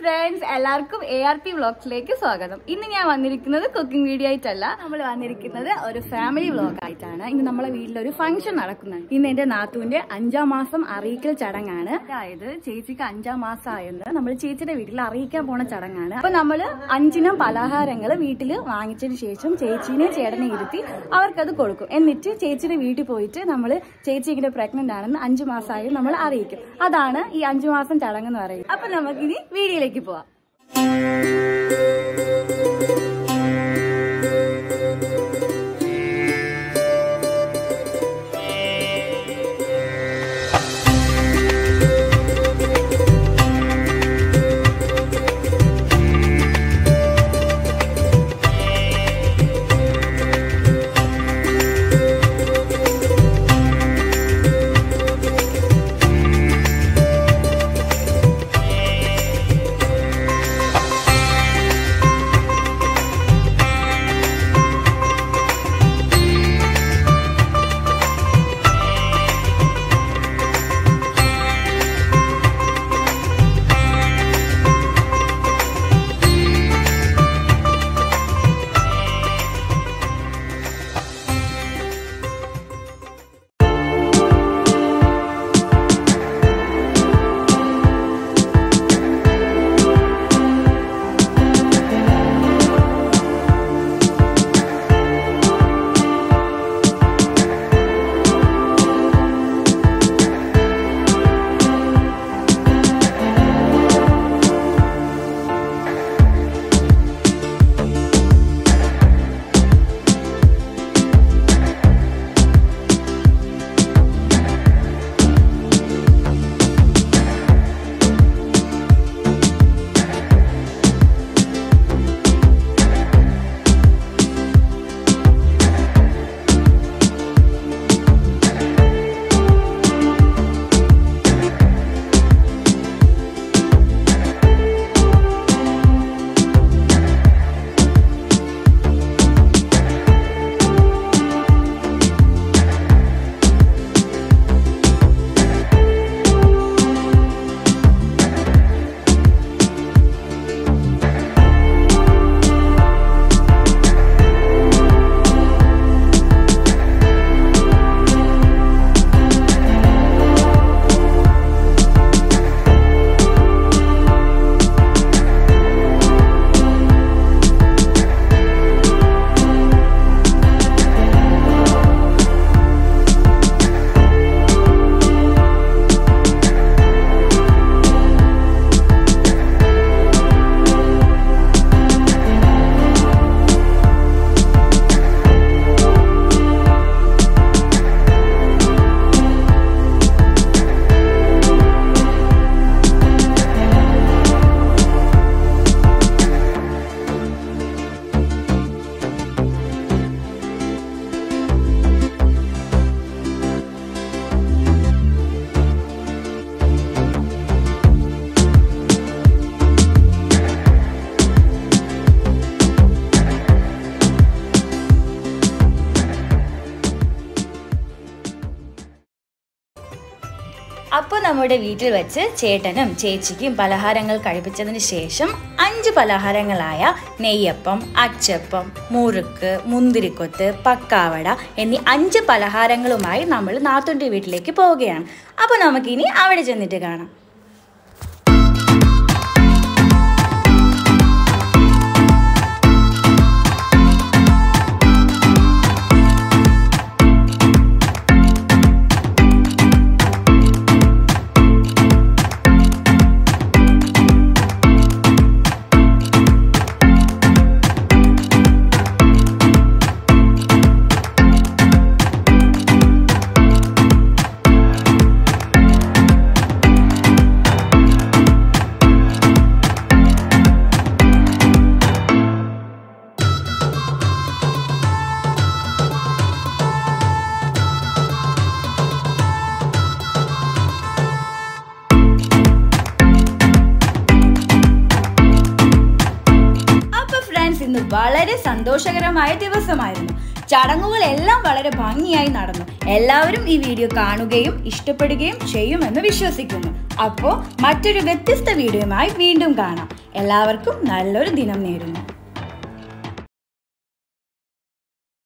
friends, എല്ലാവർക്കും ARP വ്ലോഗ്സിലേക്ക് സ്വാഗതം. ഇന്ന് ഞാൻ വന്നിരിക്കുന്നത് കുക്കിംഗ് വീഡിയോ ആയിട്ടല്ല, നമ്മൾ വന്നിരിക്കുന്നത് ഒരു ഫാമിലി വ്ലോഗ് ആയിട്ടാണ്. ഇന്ന് നമ്മളെ വീട്ടിലൊരു ഫംഗ്ഷൻ നടക്കുന്നുണ്ട്. ഇന്ന് എന്റെ നാത്തൂന്റെ 5ാം മാസം അറിയിക്കൽ ചടങ്ങാണ്. അതായത് ചേച്ചിക്ക് 5ാം മാസം ആയെന്ന് നമ്മൾ ചേച്ചിയുടെ വീട്ടിൽ അറിയിക്കാൻ പോണ ചടങ്ങാണ്. അപ്പൊ നമ്മള് 5 പലഹാരങ്ങൾ വീട്ടിൽ വാങ്ങിച്ചതിന് ശേഷം ചേച്ചീനെ ചേട്ടനെ ഇരുത്തി അവർക്കത് കൊടുക്കും. എന്നിട്ട് ചേച്ചിയുടെ വീട്ടിൽ പോയിട്ട് നമ്മള് ചേച്ചി ഇങ്ങനെ പ്രഗ്നന്റ് ആണെന്ന് 5 മാസമായി നമ്മൾ അറിയിക്കും. അതാണ് ഈ 5 മാസം ചടങ്ങ് എന്ന് പറയുന്നത്. അപ്പൊ നമുക്കിനി വീഡിയോയിലേക്ക് പോവാം. അപ്പോൾ നമ്മുടെ വീട്ടിൽ വെച്ച് ചേട്ടനും ചേച്ചിക്കും പലഹാരങ്ങൾ കഴിപ്പിച്ചതിന് ശേഷം 5 പലഹാരങ്ങളായ നെയ്യപ്പം, അച്ചപ്പം, മുറുക്ക്, മുന്തിരിക്കൊത്ത്, പക്കാവട എന്നീ 5 പലഹാരങ്ങളുമായി നമ്മൾ നാത്തൂൻ്റെ വീട്ടിലേക്ക് പോവുകയാണ്. അപ്പോൾ നമുക്കിനി അവിടെ ചെന്നിട്ട് കാണാം. ഇന്ന് വളരെ സന്തോഷകരമായ ദിവസമായിരുന്നു. ചടങ്ങുകളെല്ലാം വളരെ ഭംഗിയായി നടന്നു. എല്ലാവരും ഈ വീഡിയോ കാണുകയും ഇഷ്ടപ്പെടുകയും ചെയ്യുമെന്ന് വിശ്വസിക്കുന്നു. അപ്പോൾ മറ്റൊരു വ്യത്യസ്ത വീഡിയോയുമായി വീണ്ടും കാണാം. എല്ലാവർക്കും നല്ലൊരു ദിനം നേരുന്നു.